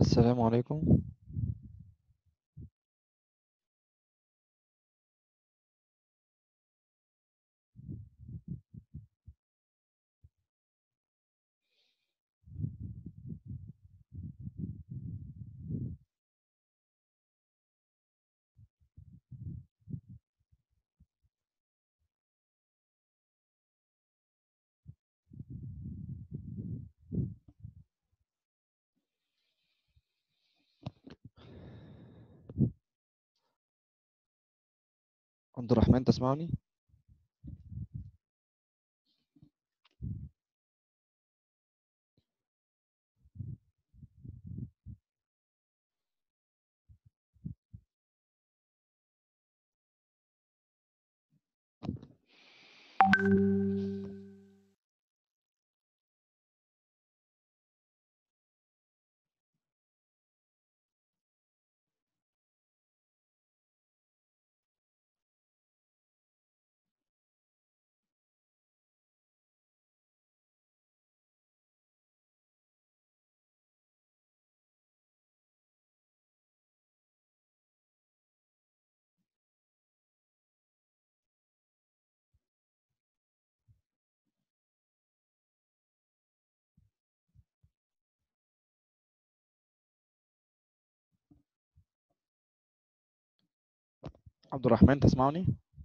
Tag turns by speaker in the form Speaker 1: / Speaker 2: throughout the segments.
Speaker 1: السلام عليكم. عبد الرحمن تسمعني؟ عبد الرحمن تسمعني؟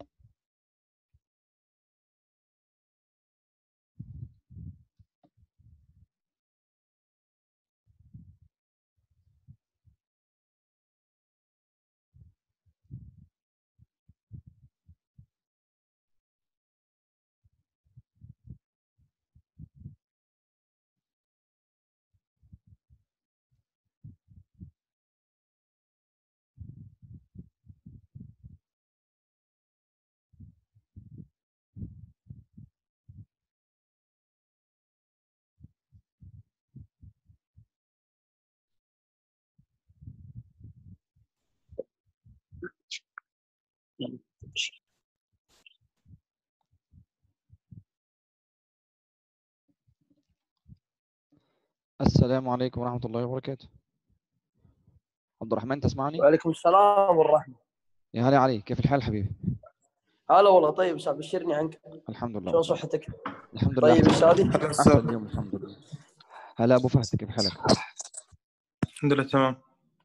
Speaker 1: السلام عليكم ورحمة الله وبركاته. عبد الرحمن تسمعني؟
Speaker 2: وعليكم السلام والرحمة.
Speaker 1: يا هلا علي، كيف الحال حبيبي؟
Speaker 2: هلا والله. طيب استاذ، بشرني عنك.
Speaker 1: الحمد لله
Speaker 2: شلون
Speaker 1: بخير.
Speaker 2: صحتك؟
Speaker 1: الحمد لله
Speaker 2: طيب
Speaker 1: أحسن.
Speaker 2: استاذي.
Speaker 1: أحسن اليوم الحمد لله. هلا أبو فهد، كيف حالك؟
Speaker 3: الحمد لله تمام.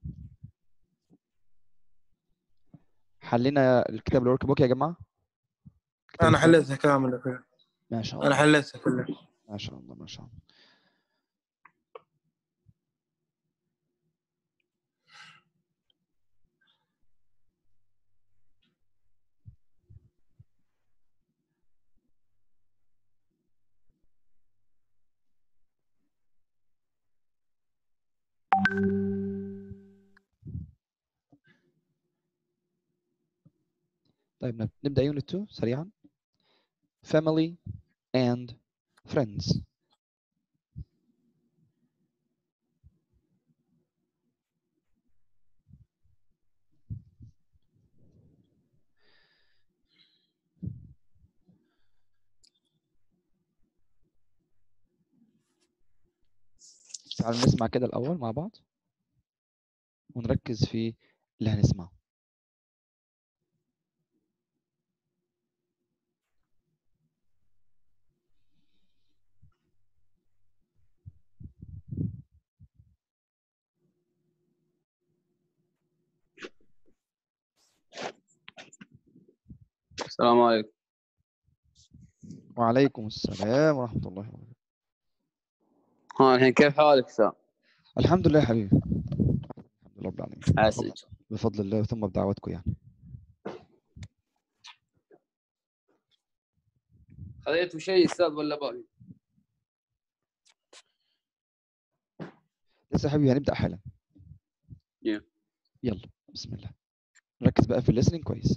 Speaker 1: حلينا الكتاب الورك بوك يا جماعة؟ كتاب
Speaker 3: أنا
Speaker 1: السنة؟
Speaker 3: حليتها كاملة.
Speaker 1: ما شاء
Speaker 3: أنا
Speaker 1: الله.
Speaker 3: حليتها كلها.
Speaker 1: ما شاء الله ما شاء الله. طيب نبدأ يونت 2 سريعا. Family and friends. تعالوا نسمع كده الأول مع بعض ونركز في اللي هنسمعه.
Speaker 4: السلام عليكم.
Speaker 1: وعليكم السلام ورحمة الله وبركاته.
Speaker 4: الحين كيف حالك سام؟
Speaker 1: الحمد لله يا حبيبي. الحمد لله رب العالمين.
Speaker 4: عسج.
Speaker 1: بفضل الله ثم بدعوتكم يعني.
Speaker 4: خذيتوا شيء استاذ ولا باقي؟
Speaker 1: لسه يا حبيبي هنبدأ حالا. يلا بسم الله. ركز بقى في الليسننج كويس.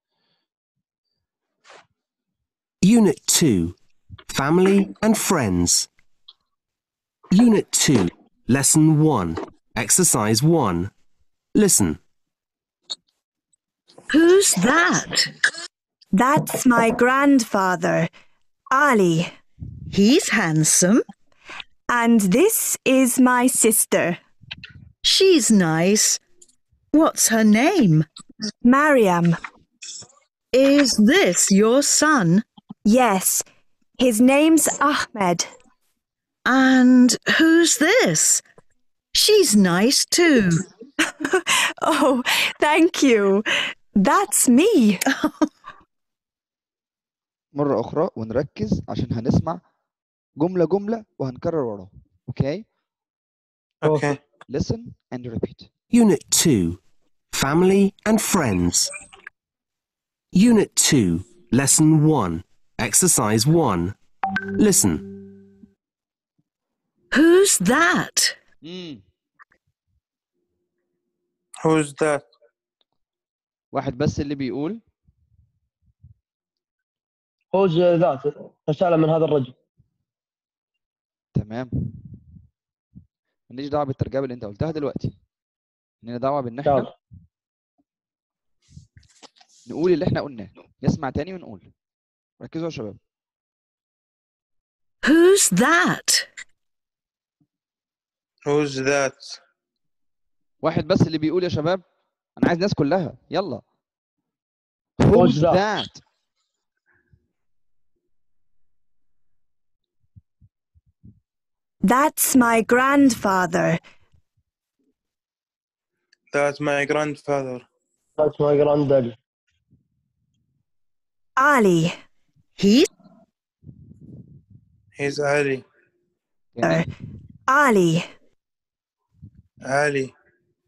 Speaker 5: Unit 2, Family and Friends. Unit 2, Lesson 1, Exercise 1. Listen.
Speaker 6: Who's that?
Speaker 7: That's my grandfather, Ali.
Speaker 6: He's handsome.
Speaker 7: And this is my sister.
Speaker 6: She's nice. What's her name?
Speaker 7: Mariam.
Speaker 6: Is this your son?
Speaker 7: Yes, his name's Ahmed.
Speaker 6: And who's this? She's nice too.
Speaker 7: Oh, thank you. That's me.
Speaker 1: مرة أخرى ونركز عشان هنسمع جملة جملة وهنكرر وراه. Okay?
Speaker 3: Okay.
Speaker 1: Listen and repeat.
Speaker 5: Unit 2. Family and Friends. Unit 2. Lesson 1. Exercise 1. Listen.
Speaker 6: Who's that?
Speaker 3: Who's that?
Speaker 1: واحد بس اللي بيقول.
Speaker 2: خوج ذات رسالة من هذا الرجل.
Speaker 1: تمام. ماليش دعوة بالترجمة اللي أنت قلتها دلوقتي. لنا دعوة بإن إحنا نقول اللي إحنا قلناه. نسمع تاني ونقول. ركزوا يا شباب.
Speaker 6: Who's that?
Speaker 3: Who's that?
Speaker 1: واحد بس اللي بيقول يا شباب. أنا عايز الناس كلها. يلا. Who's that?
Speaker 7: That's my grandfather.
Speaker 3: That's my grandfather.
Speaker 2: That's my granddaddy.
Speaker 7: Ali.
Speaker 6: He's
Speaker 3: Ali.
Speaker 7: Ali.
Speaker 3: Ali.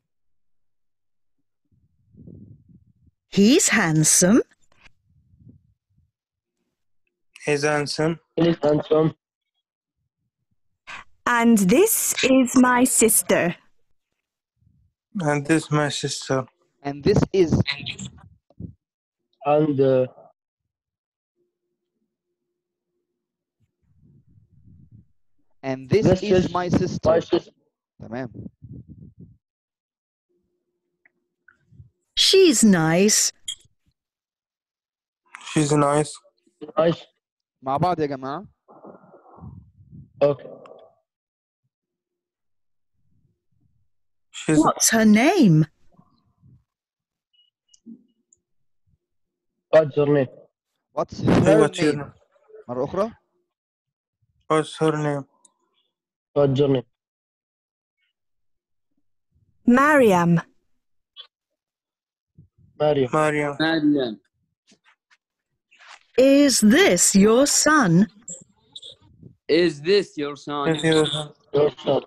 Speaker 6: He's handsome.
Speaker 3: He's handsome.
Speaker 2: He's handsome.
Speaker 7: And this is my sister.
Speaker 3: And this is my sister.
Speaker 1: And this is.
Speaker 2: And
Speaker 1: And this is my sister.
Speaker 2: My sister.
Speaker 1: تمام.
Speaker 6: She's nice.
Speaker 3: She's nice.
Speaker 2: Nice.
Speaker 1: مع بعض يا جماعة.
Speaker 2: Okay.
Speaker 6: What's her name?
Speaker 2: What's her name?
Speaker 1: What's her
Speaker 3: What's your
Speaker 1: name?
Speaker 3: name?
Speaker 1: مرة أخرى.
Speaker 3: What's her name?
Speaker 2: What's her name?
Speaker 7: Mariam.
Speaker 2: Mariam.
Speaker 3: Mariam.
Speaker 4: مريم.
Speaker 6: Is this your son?
Speaker 4: Is this your son?
Speaker 3: Is your son?
Speaker 2: Your son.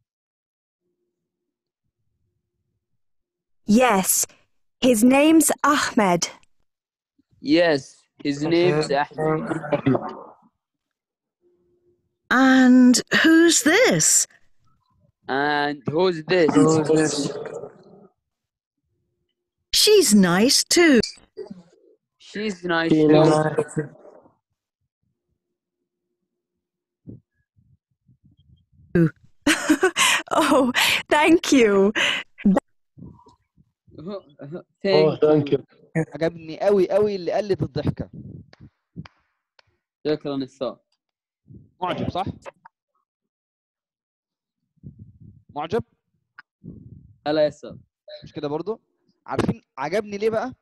Speaker 7: Yes, his name's Ahmed.
Speaker 4: Yes, his name's Ahmed.
Speaker 6: And who's this?
Speaker 4: And who's this?
Speaker 3: Who's this?
Speaker 6: She's nice too.
Speaker 4: She's nice.
Speaker 2: She's
Speaker 4: too.
Speaker 2: nice.
Speaker 7: Oh, thank you.
Speaker 2: Oh, thank you.
Speaker 1: عجبني قوي قوي اللي قلت الضحكة.
Speaker 4: شكرا أستاذ.
Speaker 1: معجب صح؟ معجب؟
Speaker 4: هلا يا أستاذ.
Speaker 1: مش كده برضو؟ عارفين عجبني ليه بقى؟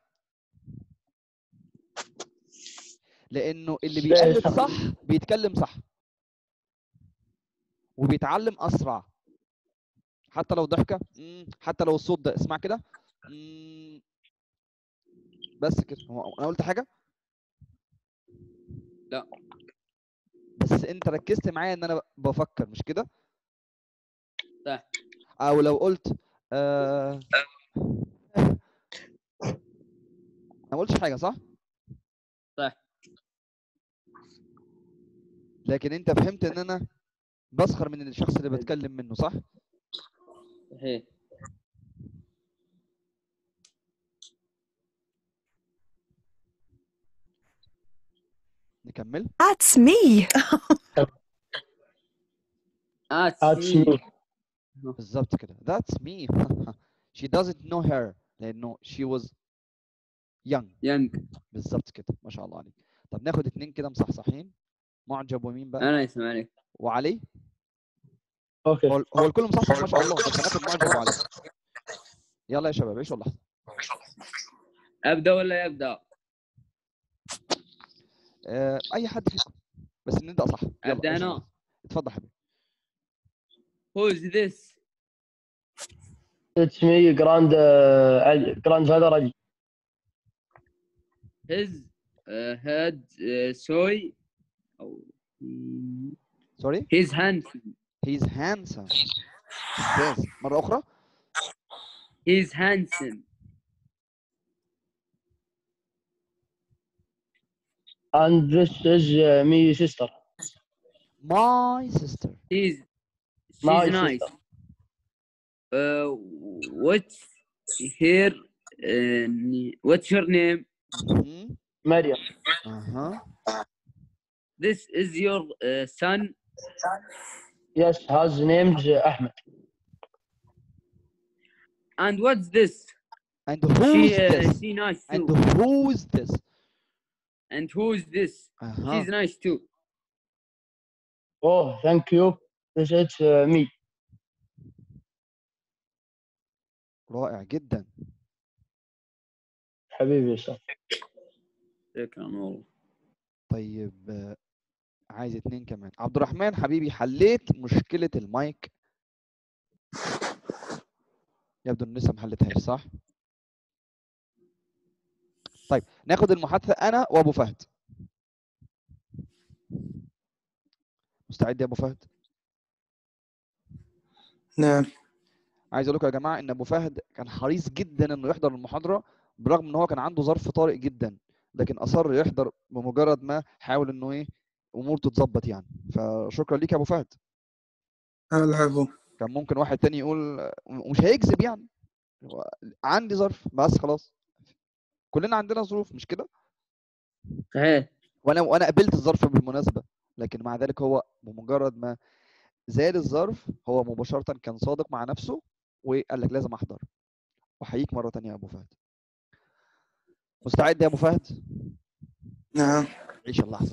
Speaker 1: لأنه اللي بيقلد صح بيتكلم صح. وبيتعلم أسرع. حتى لو ضحكة، حتى لو الصوت ده اسمع كده. بس كده. أنا قلت حاجة؟
Speaker 4: لا.
Speaker 1: بس أنت ركزت معايا إن أنا بفكر مش كده؟
Speaker 4: صح.
Speaker 1: أو لو قلت ما قلتش حاجة صح؟
Speaker 4: صح.
Speaker 1: لكن أنت فهمت إن أنا بسخر من الشخص اللي بتكلم منه صح؟
Speaker 4: صحيح.
Speaker 1: نكمل؟
Speaker 7: That's me.
Speaker 2: That's me.
Speaker 1: بالظبط كده. That's me. She doesn't know her لأنه she was young. بالظبط كده. ما شاء الله عليك. طب ناخد اتنين كده مصحصحين. معجب ومين بقى؟
Speaker 4: أنا اسمع عليك.
Speaker 1: وعلي.
Speaker 2: اوكي.
Speaker 1: هو الكل مصحصح ما شاء الله، بس هناخد معاه برافو عليك. يلا يا شباب عيشوا اللحظه.
Speaker 4: ابدا ولا يبدا؟
Speaker 1: اي حد فيكم بس نبدا صح. يلا
Speaker 4: ابدا
Speaker 1: عيشوا
Speaker 4: انا.
Speaker 1: اللحظة. اتفضل حبيبي.
Speaker 4: Who's this?
Speaker 2: It's me, grandfather علي.
Speaker 4: His head soy.
Speaker 1: Sorry.
Speaker 4: He's handsome.
Speaker 1: He's handsome. ممتاز. مرة أخرى.
Speaker 4: He's handsome.
Speaker 2: And this is me sister.
Speaker 1: My sister.
Speaker 4: She's
Speaker 2: My
Speaker 4: nice.
Speaker 2: sister.
Speaker 4: What's her what's your name?
Speaker 2: Maryam.
Speaker 4: This is your son?
Speaker 2: Yes, his name's Ahmed.
Speaker 1: And what's this? And who's this?
Speaker 4: She nice too.
Speaker 1: And who's this?
Speaker 4: And who's this? She's nice too.
Speaker 2: Oh, thank you. This is me.
Speaker 1: رائع جدا.
Speaker 2: حبيبي يا استاذ.
Speaker 4: شكرا والله.
Speaker 1: طيب عايز 2 كمان. عبد الرحمن حبيبي حليت مشكلة المايك؟ يبدو ان لسه ما حلتهاش صح؟ طيب ناخد المحادثة أنا وأبو فهد. مستعد يا أبو فهد؟
Speaker 3: نعم.
Speaker 1: عايز أقول لكم يا جماعة إن أبو فهد كان حريص جدا إنه يحضر المحاضرة برغم إن هو كان عنده ظرف طارئ جدا، لكن أصر يحضر بمجرد ما حاول إنه إيه أمور تتظبط يعني، فشكرا ليك يا أبو فهد.
Speaker 3: العفو.
Speaker 1: كان ممكن واحد تاني يقول ومش هيكذب يعني عندي ظرف بس خلاص، كلنا عندنا ظروف مش كده؟
Speaker 4: صحيح.
Speaker 1: وانا قبلت الظرف بالمناسبه، لكن مع ذلك هو بمجرد ما زاد الظرف هو مباشره كان صادق مع نفسه وقال لك لازم احضر. احييك مره ثانيه يا ابو فهد. مستعد يا ابو فهد؟
Speaker 3: نعم.
Speaker 1: عيش اللحظه.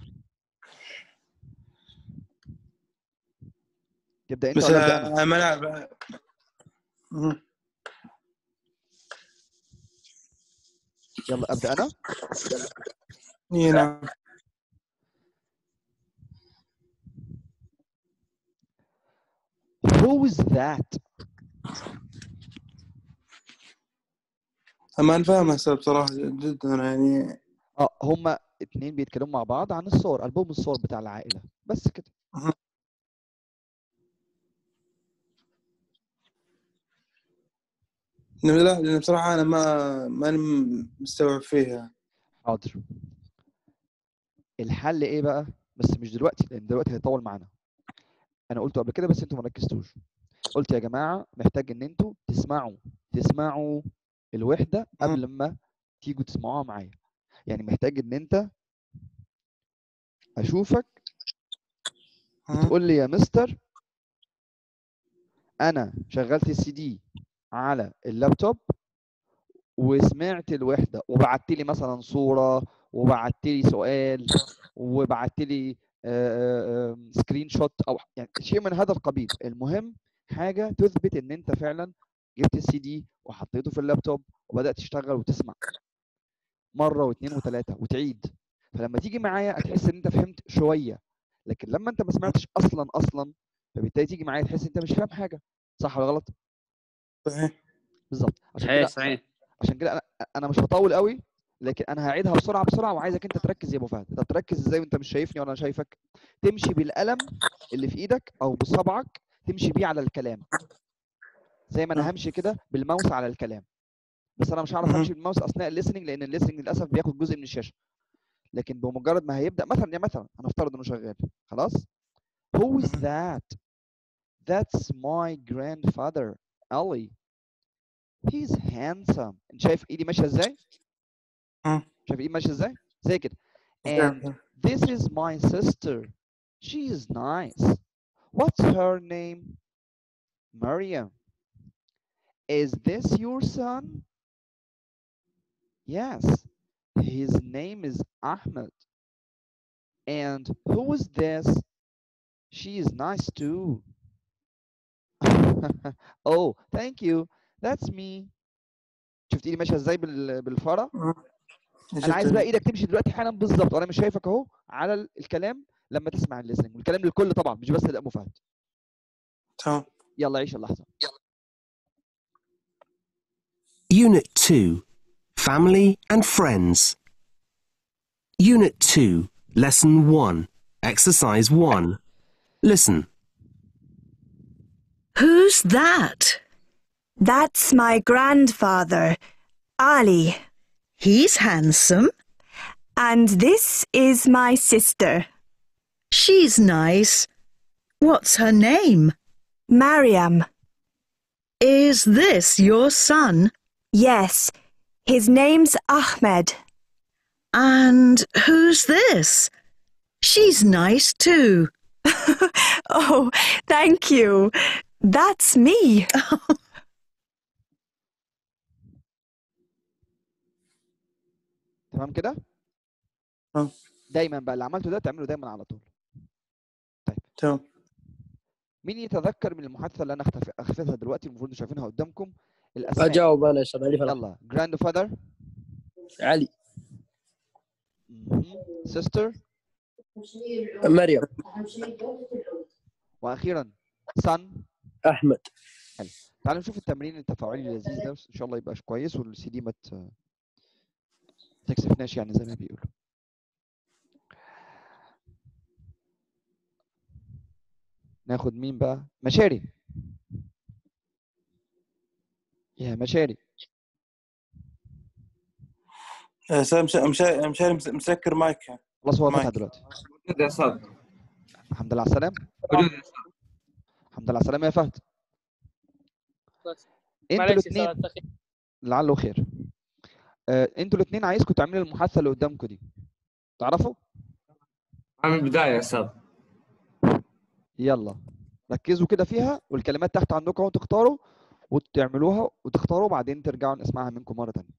Speaker 1: تبدا انت
Speaker 3: بس
Speaker 1: ولا ابدا انا؟
Speaker 3: ملعب.
Speaker 1: يلا ابدا انا.
Speaker 3: نعم.
Speaker 1: Who is that?
Speaker 3: ما نفهم هسه بصراحة جدا يعني.
Speaker 1: هما 2 بيتكلموا مع بعض عن الصور، ألبوم الصور بتاع العائلة بس كده.
Speaker 3: لا لأن بصراحة أنا ما مستوعب فيها.
Speaker 1: حاضر. الحل إيه بقى؟ بس مش دلوقتي لأن دلوقتي هيطول معانا. أنا قلته قبل كده بس أنتوا ما ركزتوش. قلت يا جماعة محتاج إن أنتوا تسمعوا الوحدة قبل ما تيجوا تسمعوها معايا. يعني محتاج إن أنت أشوفك تقول لي يا مستر أنا شغلت السي دي على اللابتوب وسمعت الوحدة وبعت لي مثلا صورة وبعت لي سؤال وبعت لي سكرين شوت او يعني شيء من هذا القبيل. المهم حاجة تثبت ان انت فعلا جبت السي دي وحطيته في اللابتوب وبدأت تشتغل وتسمع مرة واثنين وثلاثة وتعيد. فلما تيجي معايا هتحس ان انت فهمت شوية، لكن لما انت ما سمعتش اصلا فبالتالي تيجي معايا تحس انت مش فاهم حاجة. صح ولا غلط؟
Speaker 3: صحيح.
Speaker 1: بالظبط. عشان كده انا مش هطول قوي، لكن انا هعيدها بسرعه وعايزك انت تركز يا ابو فهد. طب تركز ازاي وانت مش شايفني وانا شايفك؟ تمشي بالقلم اللي في ايدك او بصبعك تمشي بيه على الكلام زي ما انا همشي كده بالماوس على الكلام، بس انا مش هعرف امشي بالماوس اثناء الليسننج لان الليسننج للاسف بياخد جزء من الشاشه. لكن بمجرد ما هيبدا مثلا هنفترض انه شغال خلاص. Who is that? That's my grandfather Ali. He's handsome. انت شايف ايدي ماشيه ازاي؟ شايف ايدي ماشيه ازاي؟ زي كده. And this is my sister. She is nice. What's her name? Maryam. Is this your son? Yes. His name is Ahmed. And who is this? She is nice too. Oh, thank you. That's me. شفت ايدي ماشيه ازاي بالفاره؟ انا عايز بقى ايدك تمشي دلوقتي حالا بالظبط، وانا مش شايفك اهو على الكلام لما تسمع الليسننج، والكلام للكل طبعا مش بس لأبو فهد.
Speaker 3: تمام.
Speaker 1: يلا عيش اللحظه.
Speaker 5: Unit 2, Family and Friends. Unit 2, Lesson 1, Exercise 1. Listen.
Speaker 6: Who's that?
Speaker 7: That's my grandfather, Ali.
Speaker 6: He's handsome.
Speaker 7: And this is my sister,
Speaker 6: She's nice. What's her name?
Speaker 7: Mariam.
Speaker 6: Is this your son?
Speaker 7: Yes, his name's Ahmed.
Speaker 6: And who's this? She's nice too.
Speaker 7: Oh, thank you. That's me.
Speaker 1: تمام كده؟ دايما بقى اللي عملته ده تعمله دايما على طول. طيب
Speaker 3: تمام.
Speaker 1: مين يتذكر من المحادثه اللي انا اخفيتها دلوقتي، المفروض انتوا شايفينها قدامكم الاسماء؟
Speaker 2: اجاوب انا يا استاذ علي فرح.
Speaker 1: يلا. grandfather
Speaker 2: علي.
Speaker 1: sister
Speaker 2: مريم.
Speaker 1: واخيرا son
Speaker 2: احمد.
Speaker 1: حلو. تعالوا نشوف التمرين التفاعلي اللذيذ ده، ان شاء الله يبقى كويس والسي دي ما تكسفناش يعني زي ما بيقولوا. ناخد مين بقى؟ مشاري. يا مشاري.
Speaker 3: مشاري مسكر مايك.
Speaker 1: خلاص هو فتح دلوقتي.
Speaker 8: يا استاذ.
Speaker 1: الحمد لله على السلامة. الحمد لله على السلامة يا فهد. انتوا الاثنين لعله خير. انتوا الاثنين عايزكم تعملوا المحادثة اللي قدامكم دي. تعرفوا؟
Speaker 8: من البداية يا استاذ.
Speaker 1: يلا ركزوا كده فيها، والكلمات تحت عندكم اهو تختاروا وتعملوها وتختاروا، وبعدين ترجعوا نسمعها منكم مرة ثانية.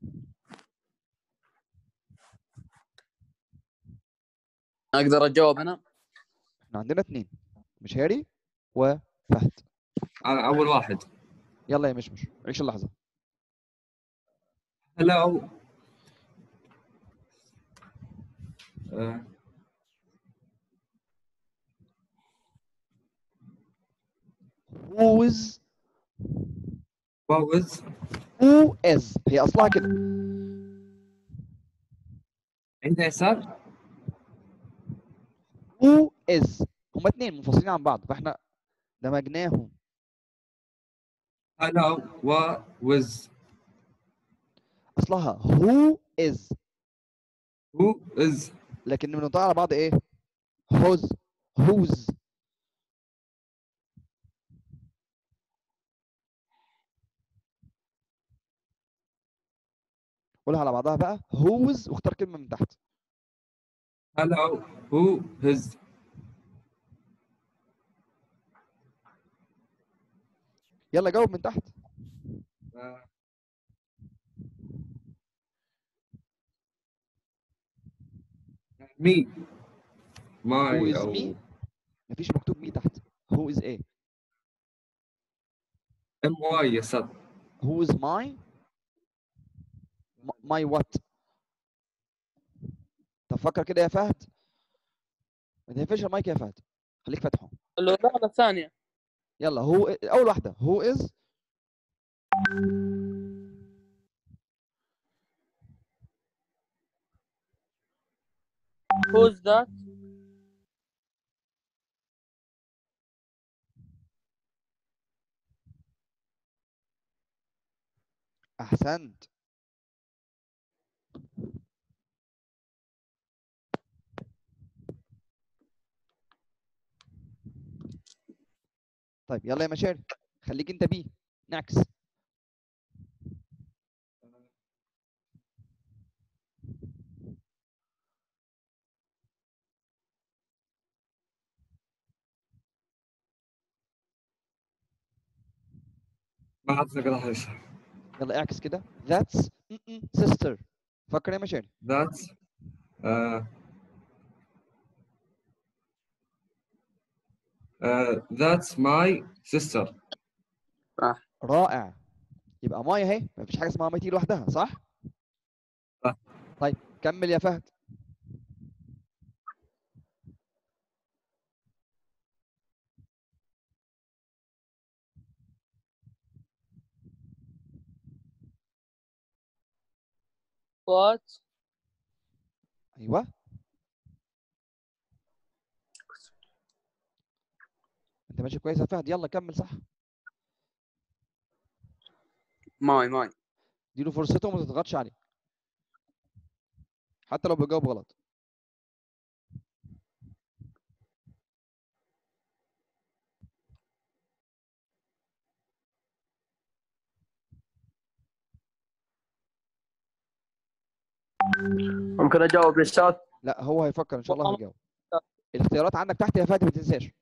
Speaker 4: اقدر اجاوب انا؟
Speaker 1: احنا عندنا اثنين، مشاري وفهد.
Speaker 8: انا اول واحد.
Speaker 1: يلا يا مشمش عيش اللحظة.
Speaker 8: Hello.
Speaker 1: Who is هي اصلها كده.
Speaker 8: انت يا استاذ.
Speaker 1: Who is هما اثنين منفصلين عن بعض، فاحنا دمجناهم.
Speaker 8: Hello was.
Speaker 1: اصلها who is لكن بننطق على بعض ايه؟ whose. قولها على بعضها بقى. whose واختار كلمة من تحت.
Speaker 8: Hello who his.
Speaker 1: يلا جاوب من تحت.
Speaker 8: me.
Speaker 1: who is me. مفيش مكتوب مي تحت. who is ايه؟
Speaker 8: my يا استاذ.
Speaker 1: who is my what؟ طب فكر كده يا فهد. ما تقفلش المايك يا فهد، خليك فاتحه.
Speaker 4: اللغة الثانية.
Speaker 1: يلا هو اول واحدة who is.
Speaker 4: Who's that?
Speaker 1: احسنت. طيب يلا يا مشاري خليك انت بيه نعكس.
Speaker 8: ما عاد نقراها.
Speaker 1: يلا اعكس كده. that's sister. فكر يا مشاري.
Speaker 8: That's my sister.
Speaker 4: صح.
Speaker 1: رائع. يبقى ماي اهي، مفيش حاجه اسمها ماي تيجي لوحدها، صح؟
Speaker 8: صح.
Speaker 1: طيب كمل يا فهد.
Speaker 9: what
Speaker 1: ايوه انت ماشي كويس يا فهد، يلا كمل صح.
Speaker 4: ماي
Speaker 1: اديله فرصته وما تضغطش عليه حتى لو بيجاوب غلط.
Speaker 2: ممكن اجاوب يا استاذ؟
Speaker 1: لا هو هيفكر ان شاء الله هيجاوب. الاختيارات عندك تحت يا فهد ما تنساش.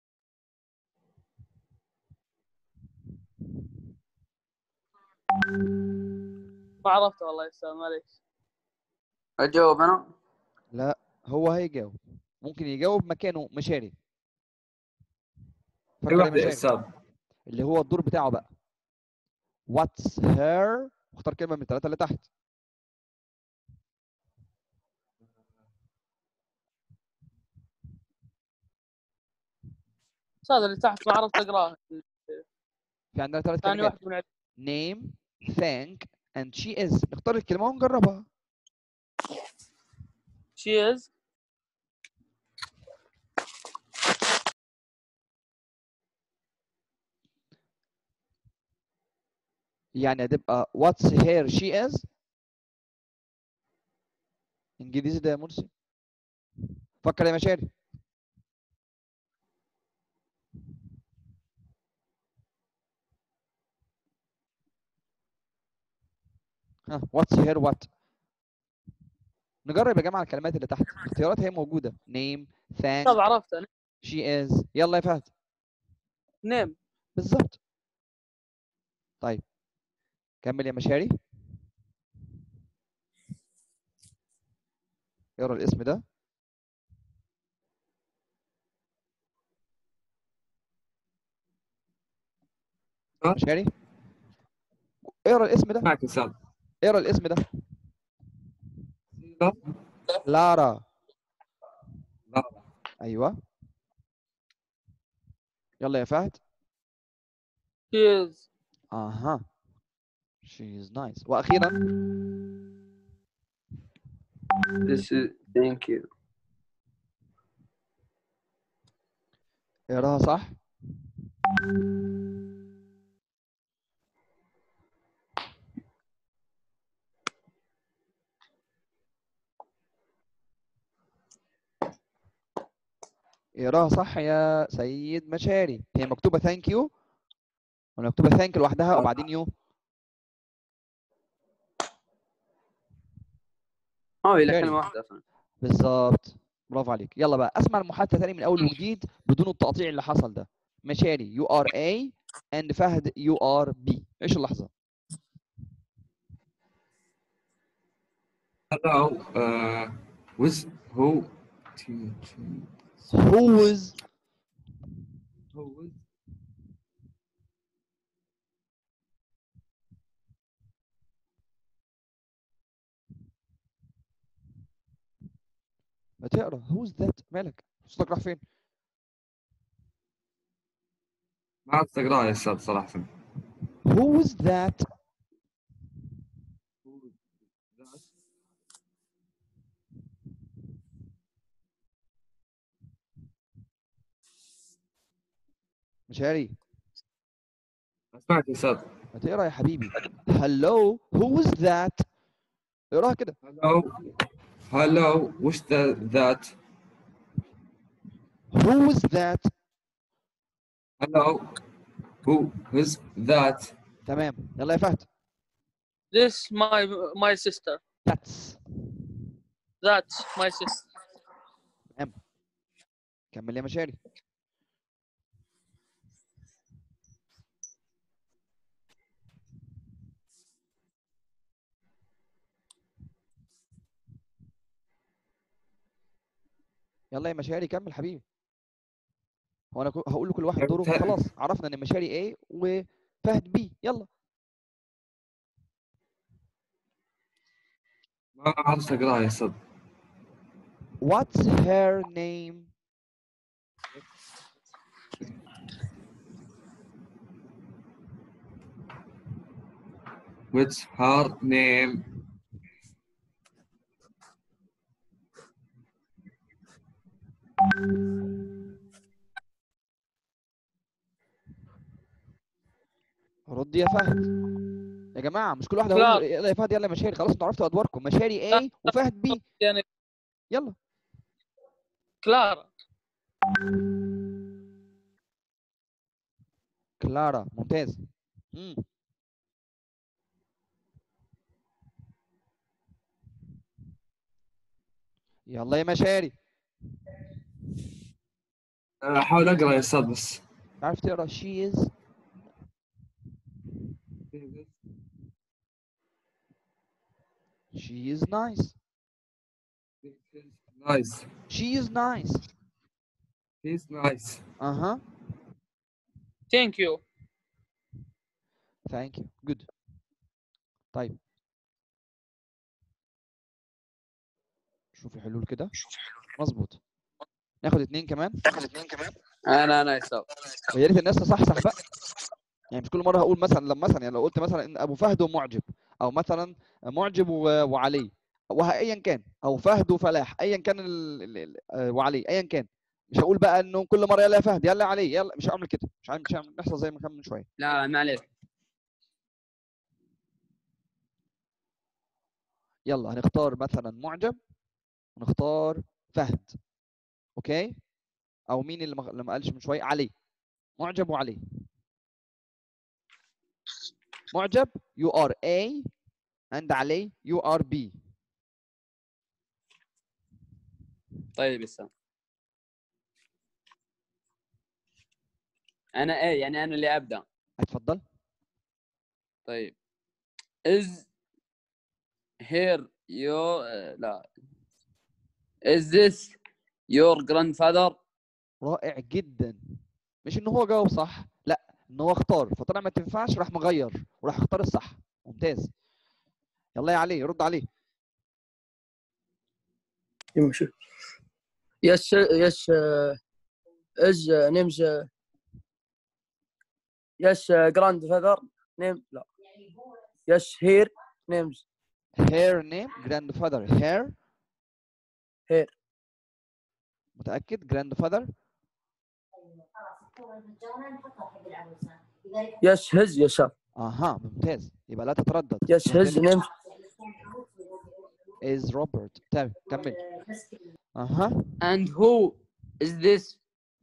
Speaker 9: ما عرفت والله يا استاذ معليش.
Speaker 4: اجاوب انا؟
Speaker 1: لا هو هيجاوب، ممكن يجاوب مكانه مشاري.
Speaker 8: اي
Speaker 1: فكر يا
Speaker 8: واحدة يا
Speaker 1: مشاري.
Speaker 8: استاذ.
Speaker 1: اللي هو الدور بتاعه بقى. What's her، اختار كلمة من الثلاثة اللي تحت.
Speaker 9: استاذ اللي تحت ما عرفت اقراها.
Speaker 1: في عندنا ثلاث
Speaker 9: ثاني
Speaker 1: كلمات.
Speaker 9: واحد من
Speaker 1: name thank and she is. نختار الكلمة ونجربها.
Speaker 9: she is
Speaker 1: يعني هتبقى what's her she is. انجليزي ده يا مرسي. فكر يا مشاري. ها what's her what. نجرب يا جماعة الكلمات اللي تحت، الاختيارات هي موجودة. name thank
Speaker 9: استاذ عرفت انا.
Speaker 1: she is. يلا يا فهد.
Speaker 9: name
Speaker 1: بالظبط. طيب كمل يا مشاري. اقرا الاسم ده. مشاري اقرا الاسم ده.
Speaker 8: معك يا استاذ.
Speaker 1: اقرا الاسم ده.
Speaker 8: لا.
Speaker 1: لارا.
Speaker 8: لا.
Speaker 1: ايوه يلا يا فهد.
Speaker 9: she is
Speaker 1: اها she is nice. واخيرا
Speaker 4: this is thank you.
Speaker 1: اقراها صح. اقراها صح يا سيد مشاري. هي مكتوبة thank you ولا مكتوبة thank لوحدها وبعدين يو؟
Speaker 4: هي
Speaker 1: مشاري.
Speaker 4: كلمة واحدة اصلا.
Speaker 1: بالظبط برافو عليك. يلا بقى اسمع المحادثة تاني من اول وجديد بدون التقطيع اللي حصل ده. مشاري you are A and فهد you are B. ايش اللحظة؟
Speaker 8: Hello. Was who?
Speaker 1: Who was ما تقرا who's that. مالك صوتك راح فين؟
Speaker 8: ما عرفت اقراها يا استاذ صراحة.
Speaker 1: Who was that. مشاري
Speaker 8: اسمعك يا استاذ.
Speaker 1: ما تقرا يا حبيبي. Hello who was that. اقراها كده.
Speaker 8: Hello. وش that?
Speaker 1: Who was that.
Speaker 8: Hello. Who is that?
Speaker 1: تمام يلا يا فهد.
Speaker 9: this my sister
Speaker 1: That's
Speaker 9: my sister.
Speaker 1: تمام كمل يا مشاري. يلا يا مشاري كمل حبيبي. هو انا هقول لكل واحد دوره. خلاص عرفنا ان مشاري A وفهد فهد بي. يلا.
Speaker 8: ما عرفت اقراها يا استاذ.
Speaker 1: What's her name?
Speaker 8: What's her name?
Speaker 1: رد يا فهد. يا جماعه مش كل واحد هيقول
Speaker 9: كلارا.
Speaker 1: يلا يا فهد يلا يا مشاري. خلاص انتوا عرفتوا ادواركم. مشاري A وفهد B.
Speaker 9: يعني
Speaker 1: يلا.
Speaker 9: كلارا.
Speaker 1: كلارا. ممتاز. يلا يا مشاري.
Speaker 8: احاول اقرا يا استاذ بس.
Speaker 1: عارف تقرا she is. She is nice.
Speaker 8: Nice.
Speaker 1: She is nice.
Speaker 8: He's nice.
Speaker 9: Thank you.
Speaker 1: Thank you. Good. طيب شوف الحلول كده. مظبوط. ناخد 2 كمان.
Speaker 4: انا يا استاذ.
Speaker 1: ويا ريت الناس تصحصح بقى. يعني مش كل مره هقول مثلا لما مثلا يعني لو قلت مثلا ان ابو فهد ومعجب او مثلا معجب وعلي ايا كان او فهد وفلاح ايا كان وعلي ايا كان. مش هقول بقى انه كل مره يلا يا فهد يلا يا علي يلا. مش هعمل كده. مش هعمل نحصل زي ما كان من شويه.
Speaker 4: لا ما عليك.
Speaker 1: يلا هنختار مثلا معجب ونختار فهد. اوكي. او مين اللي ما قالش من شويه؟ علي. معجب وعلي. معجب you are A and علي you are B.
Speaker 4: طيب استاذ. انا ايه يعني انا اللي ابدا.
Speaker 1: اتفضل.
Speaker 4: طيب is here your لا is this your grandfather.
Speaker 1: رائع جدا. مش ان هو جاوب صح، لا ان هو اختار فطلع ما تنفعش راح مغير وراح اختار الصح. ممتاز. يلا يا علي رد عليه.
Speaker 2: Yes, yes. Is name's yes grandfather name لا. Yes, here name's
Speaker 1: her name grandfather. her. متأكد grandfather.
Speaker 2: Yes, his يسار.
Speaker 1: اها ممتاز. يبقى لا تتردد.
Speaker 2: Yes, his name
Speaker 1: is Robert. طيب كمل. اها.
Speaker 4: And who is this?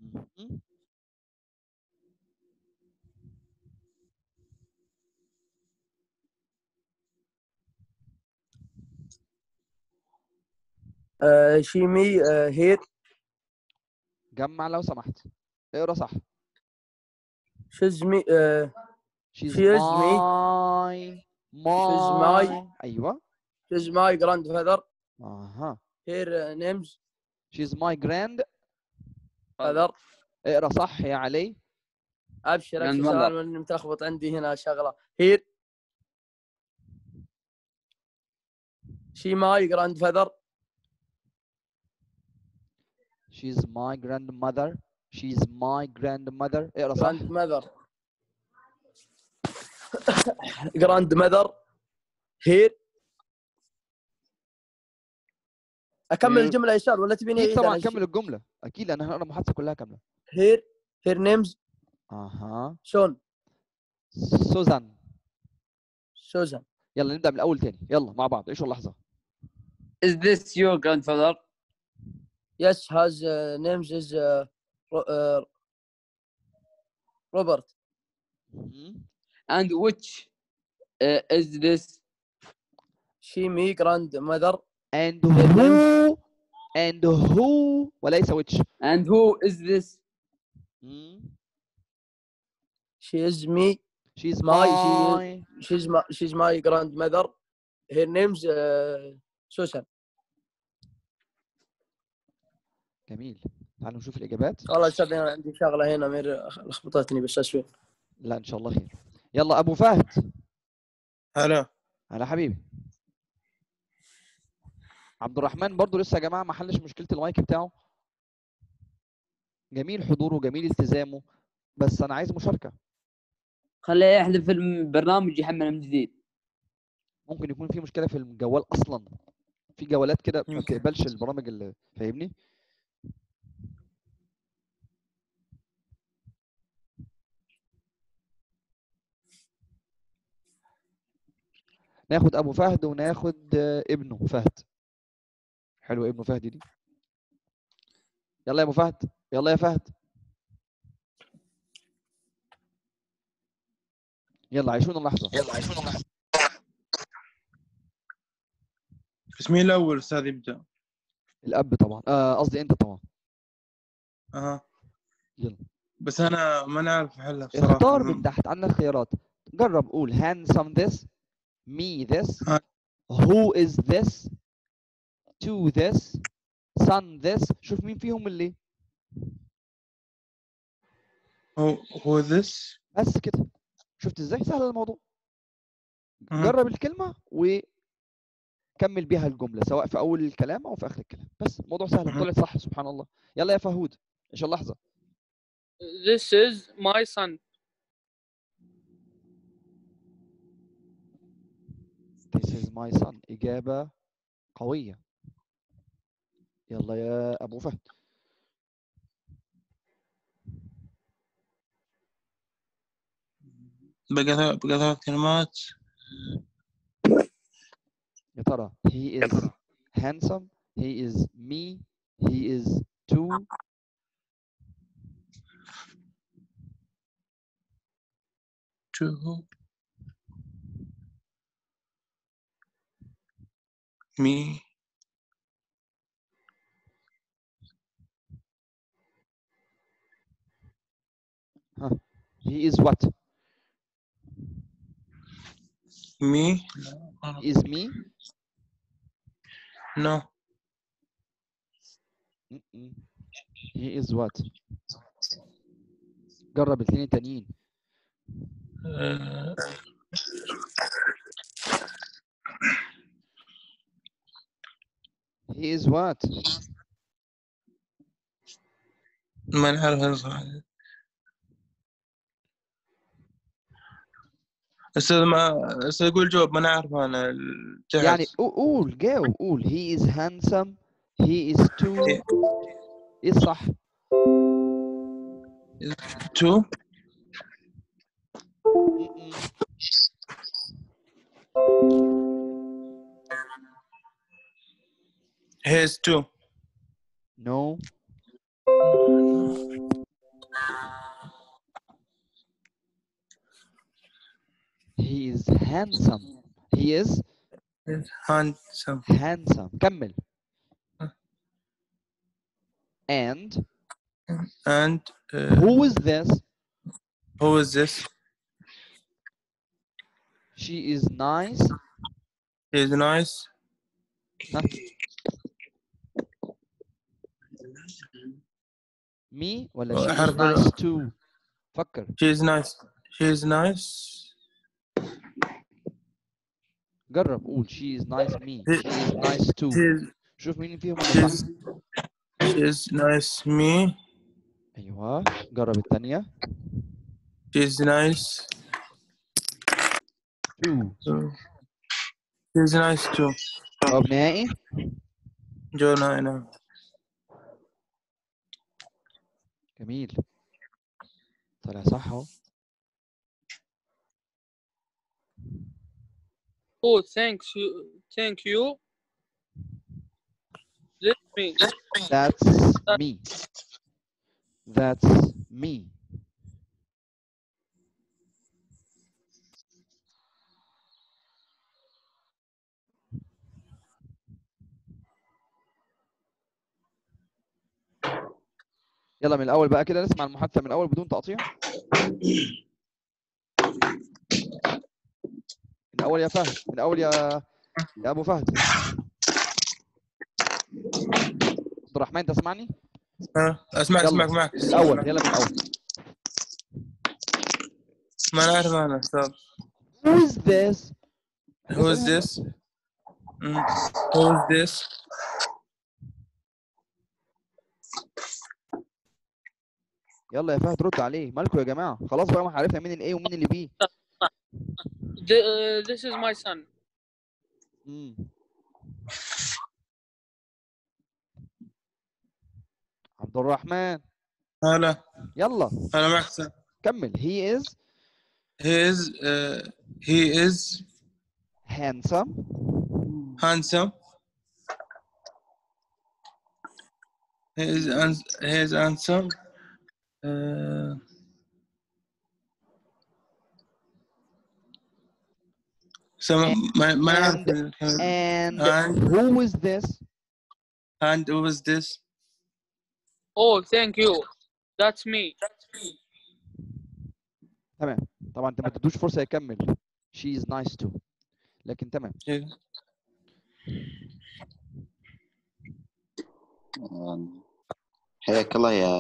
Speaker 2: she me here.
Speaker 1: جمع لو سمحت. اقرا صح.
Speaker 2: She's me
Speaker 1: She's
Speaker 2: she is me.
Speaker 1: She's my. ايوه.
Speaker 2: She's my grandfather.
Speaker 1: اها.
Speaker 2: Her name's
Speaker 1: She's my
Speaker 2: father.
Speaker 1: اقرا صح يا علي.
Speaker 2: ابشر سؤال اني متلخبط عندي هنا شغله. Here she my grandfather.
Speaker 1: She's my grandmother. She's my grandmother. اقرا صح.
Speaker 2: grandmother. Here. اكمل الجمله يا شباب ولا تبيني
Speaker 1: اكيد طبعا كمل الجمله اكيد لان هنقرا المحادثه كلها كامله.
Speaker 2: Here. Her name's
Speaker 1: سوزان. يلا نبدا من الاول تاني. يلا مع بعض عيشوا اللحظه.
Speaker 4: Is this your grandfather?
Speaker 2: Yes, his name is Robert.
Speaker 4: And which is this?
Speaker 2: She me grandmother.
Speaker 1: And who وليس which.
Speaker 4: And who is this?
Speaker 2: She is me. She's my grandmother. Her name's Susan.
Speaker 1: جميل. تعالوا نشوف الاجابات.
Speaker 2: والله استاذ انا عندي شغله هنا لخبطتني بس اسفين.
Speaker 1: لا ان شاء الله خير. يلا ابو فهد.
Speaker 3: هلا.
Speaker 1: هلا حبيبي. عبد الرحمن برضو لسه يا جماعه ما حلش مشكله المايك بتاعه. جميل حضوره وجميل التزامه، بس انا عايز مشاركه.
Speaker 4: خليه يحذف البرنامج يحمل من جديد.
Speaker 1: ممكن يكون في مشكله في الجوال اصلا، في جوالات كده ما
Speaker 3: يمكن.
Speaker 1: بتقبلش البرامج اللي فاهمني. ناخد ابو فهد وناخد ابنه فهد. حلو ابنه فهد دي. يلا يا ابو فهد، يلا يا فهد، يلا عيشونا اللحظه.
Speaker 3: بس مين الاول استاذ يبدا؟
Speaker 1: الاب طبعا، قصدي انت طبعا. يلا
Speaker 3: بس انا ما نعرف احلها بصراحه.
Speaker 1: اختار من تحت عندنا خيارات. جرب قول handsome this, me this, who is this, to this, son this. شوف مين فيهم اللي
Speaker 3: هو this.
Speaker 1: بس كده. شفت ازاي سهل الموضوع؟ جرب الكلمه وكمل بيها الجمله سواء في اول الكلام او في اخر الكلام، بس الموضوع سهل. طلعت صح سبحان الله. يلا يا فهود ايش اللحظه.
Speaker 9: This is my son.
Speaker 1: This is my son. إجابة قوية. يلا يا أبو فهد.
Speaker 3: بقى ثلاث كلمات.
Speaker 1: يا ترى he is handsome, he is me, he is too.
Speaker 3: me.
Speaker 1: He is what?
Speaker 3: Me.
Speaker 1: He is me?
Speaker 3: No.
Speaker 1: He is what? جرب الاثنين التانيين. He is what?
Speaker 3: ما نعرف صراحة. استاذ قول جواب ما نعرف انا الجهاز.
Speaker 1: يعني قول جاوب قول he is handsome, he is too. ايه الصح؟
Speaker 3: too. he is too.
Speaker 1: No. He is handsome. He is
Speaker 3: handsome.
Speaker 1: Handsome. كمل. And who is this?
Speaker 3: Who is this?
Speaker 1: She is nice.
Speaker 3: She is nice.
Speaker 1: Me ولا she is nice too؟ فكر.
Speaker 3: She is nice. She is nice.
Speaker 1: جرب قول she is nice me. She is nice too. شوف مين فيهم اللي صح.
Speaker 3: She is nice me.
Speaker 1: ايوه جرب الثانية.
Speaker 3: She is nice
Speaker 1: too.
Speaker 3: She is nice too.
Speaker 1: جواب نهائي؟
Speaker 3: جواب نهائي نعم.
Speaker 1: جميل. طلع صح اهو.
Speaker 9: Oh, thank you. That's me.
Speaker 1: That's me. That's me. يلا من الأول بقى كده نسمع المحادثة من الأول بدون تقطيع. من الأول يا فهد، من الأول يا أبو فهد. عبد الرحمن أنت تسمعني؟
Speaker 3: اسمعك معك.
Speaker 1: من الأول يلا من الأول.
Speaker 3: ما نعرف أنا أستاذ.
Speaker 1: Who is this؟
Speaker 3: Who is this؟ Who is this؟
Speaker 1: يلا يا فهد رد عليه، مالكم يا جماعة؟ خلاص بقى، ما عرفنا مين ال A ومين ال B.
Speaker 9: This is my son.
Speaker 1: عبد الرحمن.
Speaker 3: هلا.
Speaker 1: يلا.
Speaker 3: أنا معك سام.
Speaker 1: كمل. He is handsome.
Speaker 3: He is handsome. ما نعرف.
Speaker 1: And who is this؟
Speaker 3: And who is this؟
Speaker 9: Oh, thank you. That's me.
Speaker 1: تمام. طبعا انت ما تدوش فرصة يكمل. She is nice too. لكن تمام.
Speaker 10: حياك الله يا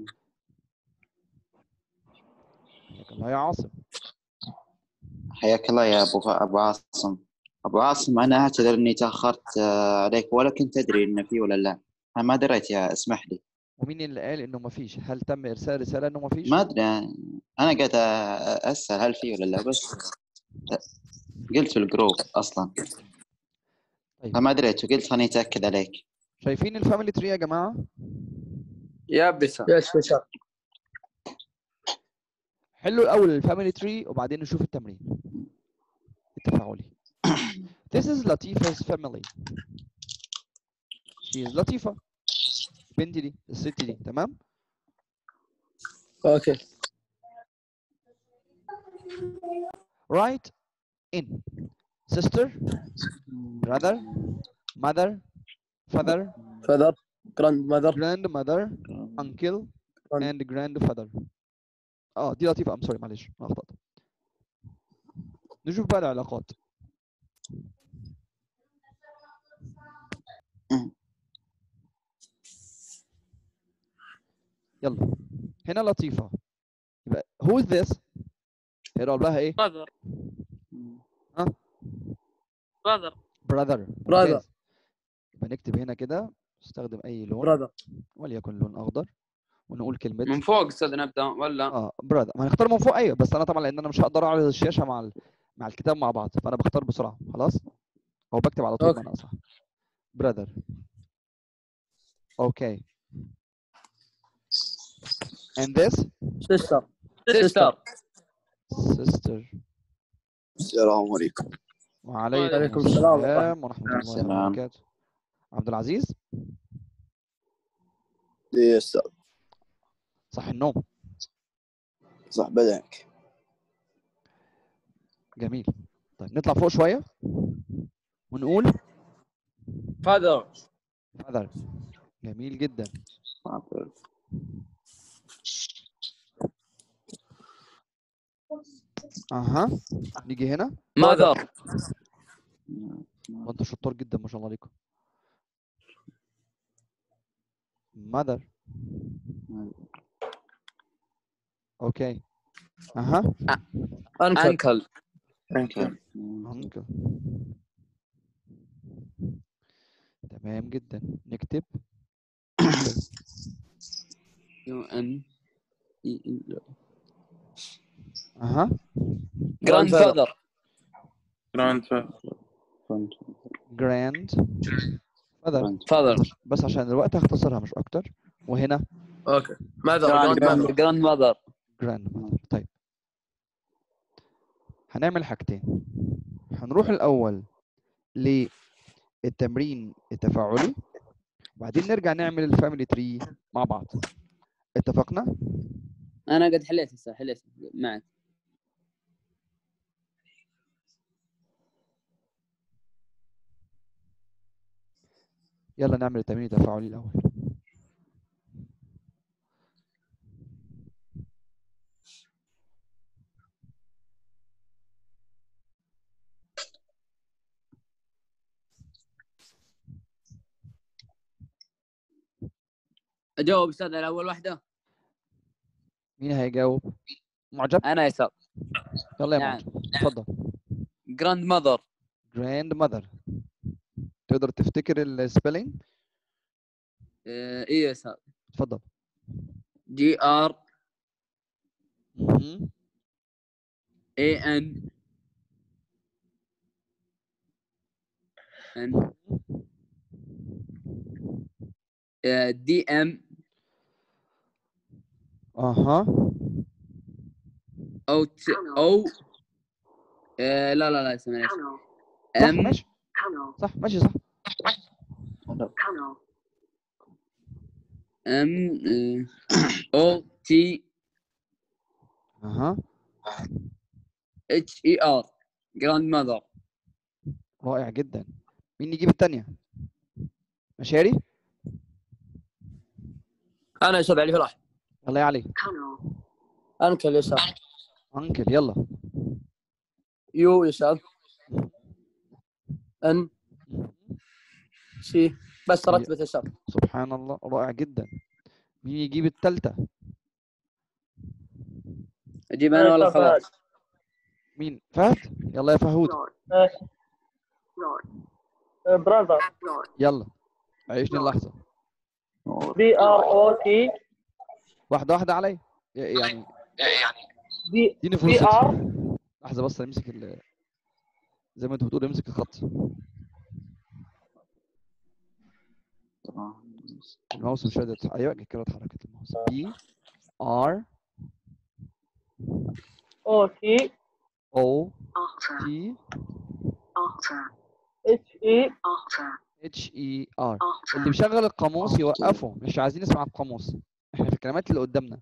Speaker 1: حياك الله يا عاصم.
Speaker 10: حياك الله يا ابو عاصم. ابو عاصم، انا اعتذر اني تاخرت عليك، ولا كنت ادري انه في ولا لا. انا ما دريت، يا اسمح لي.
Speaker 1: ومين اللي قال انه ما فيش؟ هل تم ارسال رسالة انه ما فيش؟
Speaker 10: ما ادري، انا قاعد اسال هل في ولا لا، بس قلت في الجروب اصلا.
Speaker 1: طيب.
Speaker 10: فما دريت وقلت خليني اتاكد عليك.
Speaker 1: شايفين الفاميلي تري يا جماعة؟
Speaker 4: يابسة.
Speaker 2: يس.
Speaker 1: حلوا الاول الفاميلي تري وبعدين نشوف التمرين التفاعلي. This is Latifa's family. She is Latifa. بنتي دي، الست دي، تمام؟
Speaker 2: اوكي.
Speaker 1: Write in sister, brother, mother, father, grandmother, uncle, and grandfather. دي لطيفة. I'm sorry، معلش أنا أخطأت. نشوف بقى العلاقات. يلا هنا لطيفة، يبقى who is this؟ هيقرا لها ايه؟
Speaker 9: brother. brother.
Speaker 1: يبقى نكتب هنا كده، نستخدم اي لون وليكن لون اخضر ونقول كلمة
Speaker 4: من فوق استاذ نبدا ولا؟
Speaker 1: brother. ما هنختار من فوق. ايوه، بس انا طبعا لان انا مش هقدر اعرض الشاشة مع الكتاب مع بعض، فانا بختار بسرعة. خلاص، او بكتب على طول بمعنى اصح. brother. اوكي. and this
Speaker 2: sister.
Speaker 10: السلام عليكم.
Speaker 1: وعليكم السلام ورحمة الله وبركاته. عبد العزيز.
Speaker 10: يا استاذ.
Speaker 1: صح النوم.
Speaker 10: صح بدنك.
Speaker 1: جميل. طيب نطلع فوق شوية ونقول
Speaker 4: father.
Speaker 1: جميل جدا. نيجي هنا
Speaker 4: mother.
Speaker 1: وانت شطار جدا ما شاء الله عليكم. mother. اوكي.
Speaker 4: uncle.
Speaker 1: تمام جدا. نكتب
Speaker 4: grandfather.
Speaker 1: بس عشان الوقت هختصرها مش اكتر. وهنا
Speaker 2: اوكي.
Speaker 4: grandmother.
Speaker 1: طيب هنعمل حاجتين. هنروح الاول للتمرين التفاعلي وبعدين نرجع نعمل الفاميلي تري مع بعض. اتفقنا؟
Speaker 4: انا قد حليت معك.
Speaker 1: يلا نعمل التمرين التفاعلي الاول.
Speaker 4: اجاوب استاذ على اول واحده.
Speaker 1: مين هيجاوب؟ معجب؟
Speaker 4: انا يا استاذ.
Speaker 1: يلا يا
Speaker 4: نعم.
Speaker 1: معلم اتفضل.
Speaker 4: grandmother.
Speaker 1: grandmother. تقدر تفتكر السبيلنج؟
Speaker 4: ايه يا استاذ.
Speaker 1: اتفضل.
Speaker 4: GR AN DM
Speaker 1: اها
Speaker 4: او لا اسمعني.
Speaker 1: صح ماشي صح ماشي صح.
Speaker 4: OT
Speaker 1: اها
Speaker 4: HER grandmother.
Speaker 1: رائع جدا. مين يجيب الثانيه؟ مشاري.
Speaker 2: انا يا استاذ علي فلاح.
Speaker 1: يلا يا علي.
Speaker 2: انكل يا استاذ.
Speaker 1: انكل يلا.
Speaker 2: يو يا استاذ. ان سي بس رتبة يا استاذ.
Speaker 1: سبحان الله رائع جدا. مين يجيب الثالثه؟
Speaker 4: اجيب انا ولا خلاص؟
Speaker 1: مين؟ فهد. يلا يا فهود.
Speaker 2: براذر.
Speaker 1: يلا عيشني اللحظه.
Speaker 2: BROT.
Speaker 1: واحده واحده علي يعني اديني
Speaker 2: BR.
Speaker 1: فرصتي. لحظه بس امسك زي ما انت بتقول امسك الخط. الماوس مش قادر ايوه كده اتحركت الماوس. BR
Speaker 2: OT
Speaker 1: HER. اللي بيشغل القاموس يوقفه، مش عايزين نسمع القاموس، احنا في الكلمات اللي قدامنا.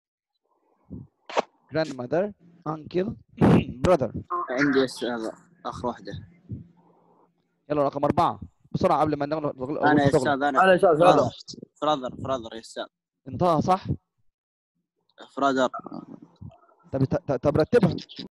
Speaker 1: grandmother uncle brother.
Speaker 11: عندي اخ واحده.
Speaker 1: يلا رقم 4 بسرعه قبل ما نغلق.
Speaker 11: انا يا استاذ.
Speaker 2: انا يا استاذ.
Speaker 11: فرادر يا استاذ.
Speaker 1: انتهى صح.
Speaker 11: فرادر.
Speaker 1: طب رتبها.